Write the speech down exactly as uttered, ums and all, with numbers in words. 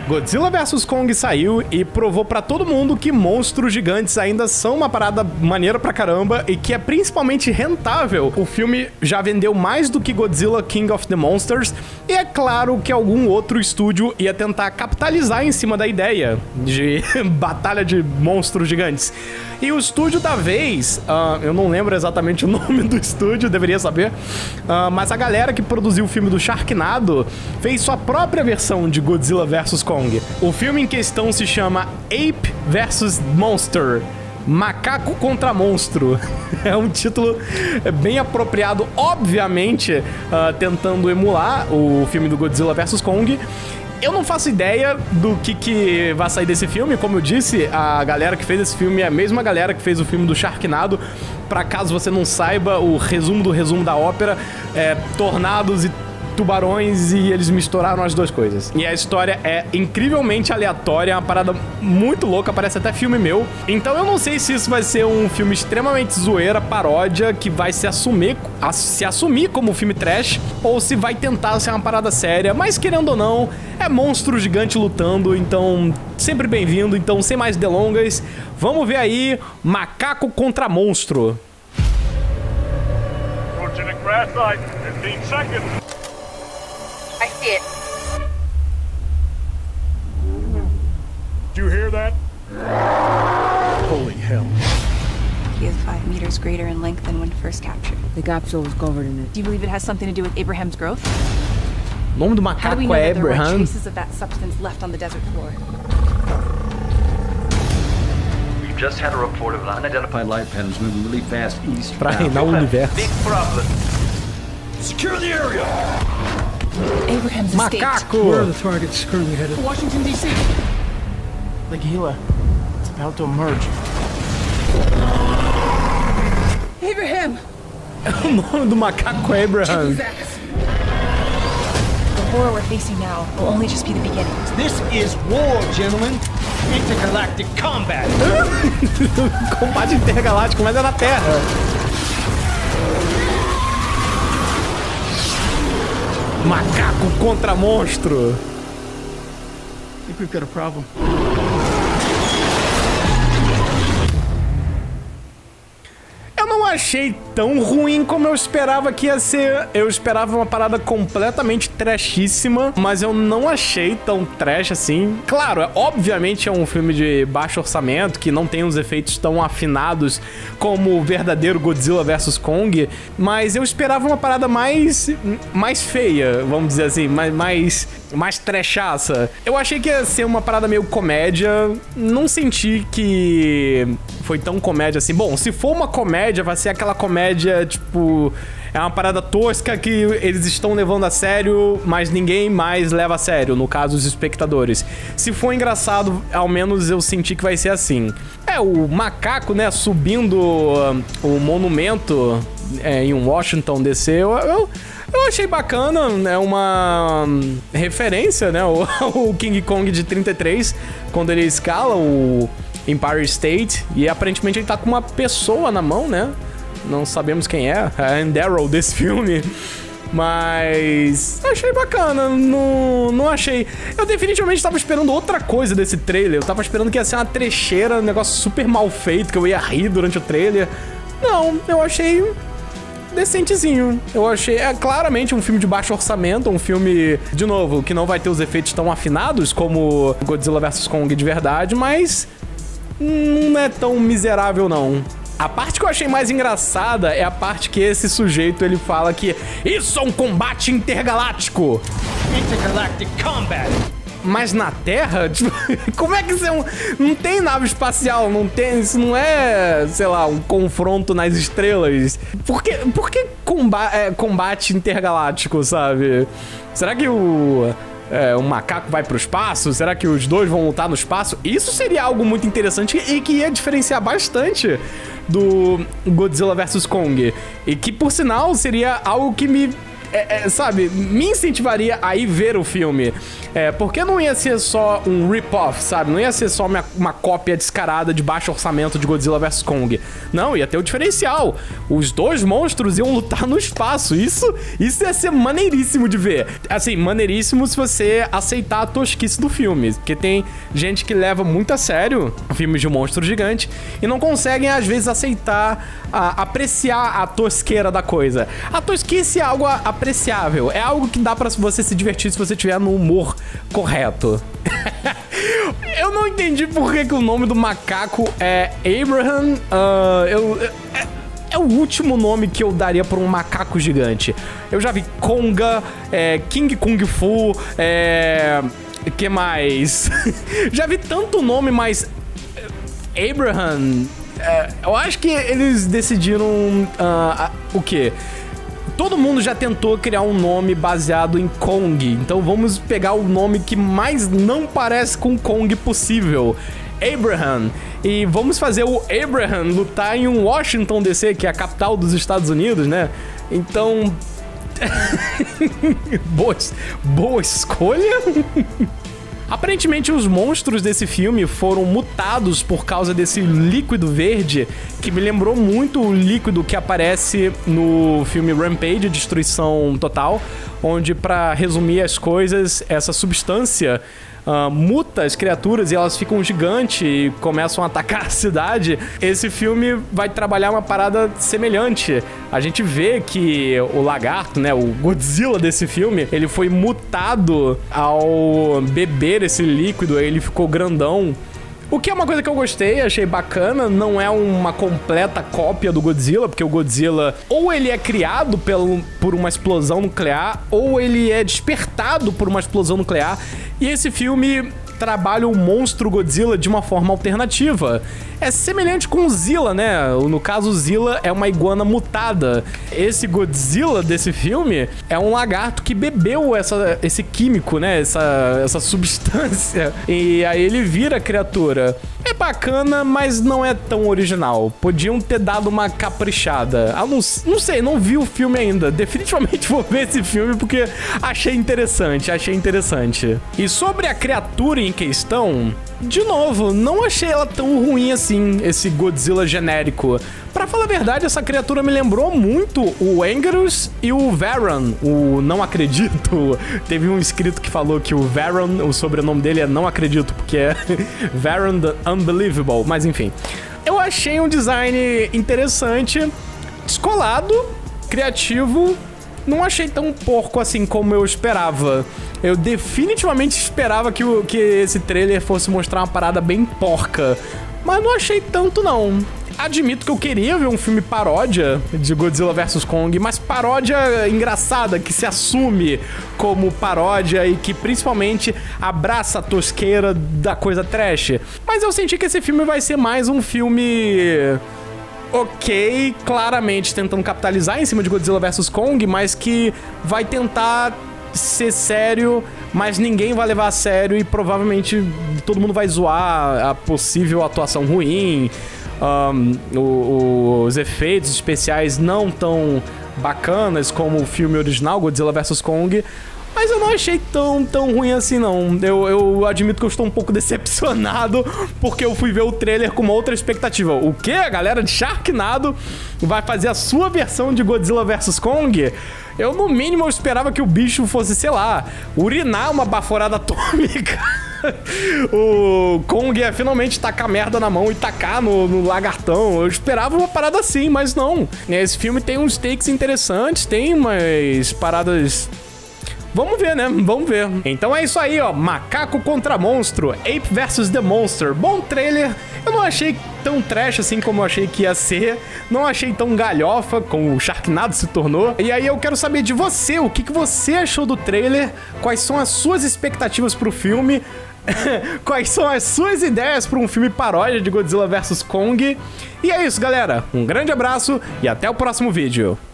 Godzilla versus. Kong saiu e provou pra todo mundo que monstros gigantes ainda são uma parada maneira pra caramba e que é principalmente rentável. O filme já vendeu mais do que Godzilla King of the Monsters e é claro que algum outro estúdio ia tentar capitalizar em cima da ideia de batalha de monstros gigantes. E o estúdio da vez, uh, eu não lembro exatamente o nome do estúdio, deveria saber, uh, mas a galera que produziu o filme do Sharknado fez sua própria versão de Godzilla versus. Kong. O filme em questão se chama Ape versus. Monster. Macaco contra monstro. É um título bem apropriado, obviamente, uh, tentando emular o filme do Godzilla versus. Kong. Eu não faço ideia do que, que vai sair desse filme. Como eu disse, a galera que fez esse filme é a mesma galera que fez o filme do Sharknado. Pra caso você não saiba, o resumo do resumo da ópera é tornados e tubarões e eles misturaram as duas coisas. E a história é incrivelmente aleatória, é uma parada muito louca, parece até filme meu. Então eu não sei se isso vai ser um filme extremamente zoeira, paródia, que vai se assumir, a, se assumir como filme trash, ou se vai tentar ser uma parada séria, mas querendo ou não, é monstro gigante lutando, então sempre bem-vindo. Então sem mais delongas, vamos ver aí macaco contra monstro. fifteen seconds. I see it. Did you hear that? Holy hell. He is five meters greater in length than when first captured. The capsule was covered in it. Do you believe it has something to do with Abraham's growth? O nome do How do we macaco know é that there were Abraham. traces of that substance left on the desert floor? We've just had a report of an unidentified light patterns moving really fast east. Pra reinar o universo. Big problem. Secure the area. Abraham's escaped. Macaco! Where are the targets currently headed? Washington, D C The Gila. It's about to emerge. Abraham! O nome do macaco é Abraham. The horror we're facing now will only just be the beginning. This is war, gentlemen. Intergalactic combat. Combate intergaláctico, mas é na Terra. Macaco contra monstro. I think we've got a problem. Eu não achei tão ruim como eu esperava que ia ser. Eu esperava uma parada completamente trashíssima, mas eu não achei tão trash assim. Claro, é, obviamente é um filme de baixo orçamento, que não tem os efeitos tão afinados como o verdadeiro Godzilla versus. Kong, mas eu esperava uma parada mais mais feia, vamos dizer assim, mais mais, mais trashaça. Eu achei que ia ser uma parada meio comédia, não senti que foi tão comédia assim. Bom, se for uma comédia, vai ser aquela comédia, tipo, é uma parada tosca que eles estão levando a sério, mas ninguém mais leva a sério, no caso, os espectadores. Se for engraçado, ao menos eu senti que vai ser assim. É, o macaco, né, subindo uh, o monumento é, em Washington, D C, eu, eu, eu achei bacana, é uma um, referência, né, o, o King Kong de trinta e três, quando ele escala o Empire State, e aparentemente ele tá com uma pessoa na mão, né? Não sabemos quem é, é a Daryl desse filme. Mas achei bacana, não, não achei... Eu definitivamente tava esperando outra coisa desse trailer. Eu tava esperando que ia ser uma trecheira, um negócio super mal feito, que eu ia rir durante o trailer. Não, eu achei decentezinho. Eu achei, é claramente um filme de baixo orçamento, um filme, de novo, que não vai ter os efeitos tão afinados como Godzilla versus. Kong de verdade, mas não é tão miserável, não. A parte que eu achei mais engraçada é a parte que esse sujeito, ele fala que isso é um combate intergaláctico. Intergalactic combat. Mas na Terra, tipo, como é que isso é um... Não tem nave espacial, não tem... Isso não é, sei lá, um confronto nas estrelas. Por que, por que comba é, combate intergaláctico, sabe? Será que o... É, um macaco vai pro espaço? Será que os dois vão lutar no espaço? Isso seria algo muito interessante e que ia diferenciar bastante do Godzilla versus. Kong. E que, por sinal, seria algo que me é, é, sabe, me incentivaria a ir ver o filme. É, porque não ia ser só um rip-off, sabe? Não ia ser só uma, uma cópia descarada de baixo orçamento de Godzilla versus. Kong. Não, ia ter o diferencial. Os dois monstros iam lutar no espaço. Isso, isso ia ser maneiríssimo de ver. Assim, maneiríssimo se você aceitar a tosquice do filme. Porque tem gente que leva muito a sério filmes de um monstro gigante e não conseguem, às vezes, aceitar, a, apreciar a tosqueira da coisa. A tosquice é algo apreciável. É algo que dá pra você se divertir se você tiver no humor correto. Eu não entendi por que, que o nome do macaco é Abraham. Uh, eu, é, é o último nome que eu daria pra um macaco gigante. Eu já vi Konga, é, King Kung Fu, é... que mais? Já vi tanto nome, mas... Abraham... É, eu acho que eles decidiram... Uh, o quê? Todo mundo já tentou criar um nome baseado em Kong, então vamos pegar o nome que mais não parece com Kong possível. Abraham. E vamos fazer o Abraham lutar em um Washington D C, que é a capital dos Estados Unidos, né? Então... boa, boa escolha. Aparentemente, os monstros desse filme foram mutados por causa desse líquido verde, que me lembrou muito o líquido que aparece no filme Rampage, Destruição Total, onde, pra resumir as coisas, essa substância Uh, muta as criaturas e elas ficam gigantes e começam a atacar a cidade. Esse filme vai trabalhar uma parada semelhante. A gente vê que o lagarto, né, o Godzilla desse filme, ele foi mutado ao beber esse líquido, ele ficou grandão. O que é uma coisa que eu gostei, achei bacana, não é uma completa cópia do Godzilla, porque o Godzilla ou ele é criado pelo, por uma explosão nuclear, ou ele é despertado por uma explosão nuclear, e esse filme trabalha o monstro Godzilla de uma forma alternativa. É semelhante com o Zilla, né? No caso, o Zilla é uma iguana mutada. Esse Godzilla desse filme é um lagarto que bebeu essa, esse químico, né? Essa, essa substância. E aí ele vira criatura. É bacana, mas não é tão original. Podiam ter dado uma caprichada. Ah, não, não sei, não vi o filme ainda. Definitivamente vou ver esse filme porque achei interessante, achei interessante. E sobre a criatura em questão, de novo, não achei ela tão ruim assim, esse Godzilla genérico. Pra falar a verdade, essa criatura me lembrou muito o Angerus e o Varan, o Não Acredito. Teve um inscrito que falou que o Varan, o sobrenome dele é Não Acredito, porque é Varan the Unbelievable, mas enfim. Eu achei um design interessante, descolado, criativo. Não achei tão porco assim como eu esperava. Eu definitivamente esperava que, o, que esse trailer fosse mostrar uma parada bem porca. Mas não achei tanto, não. Admito que eu queria ver um filme paródia de Godzilla versus. Kong, mas paródia engraçada, que se assume como paródia e que principalmente abraça a tosqueira da coisa trash. Mas eu senti que esse filme vai ser mais um filme... ok, claramente tentando capitalizar em cima de Godzilla versus. Kong, mas que vai tentar ser sério, mas ninguém vai levar a sério e provavelmente todo mundo vai zoar a possível atuação ruim, um, o, os efeitos especiais não tão bacanas como o filme original, Godzilla versus. Kong. Mas eu não achei tão, tão ruim assim, não. Eu, eu admito que eu estou um pouco decepcionado, porque eu fui ver o trailer com uma outra expectativa. O quê? A galera de Sharknado vai fazer a sua versão de Godzilla versus. Kong? Eu, no mínimo, eu esperava que o bicho fosse, sei lá, urinar uma baforada atômica. O Kong ia finalmente tacar merda na mão e tacar no, no lagartão. Eu esperava uma parada assim, mas não. Esse filme tem uns takes interessantes, tem umas paradas... Vamos ver, né? Vamos ver. Então é isso aí, ó. Macaco contra monstro. Ape versus. The Monster. Bom trailer. Eu não achei tão trash assim como eu achei que ia ser. Não achei tão galhofa como o Sharknado se tornou. E aí eu quero saber de você. O que, que você achou do trailer? Quais são as suas expectativas pro filme? Quais são as suas ideias para um filme paródia de Godzilla versus. Kong? E é isso, galera. Um grande abraço e até o próximo vídeo.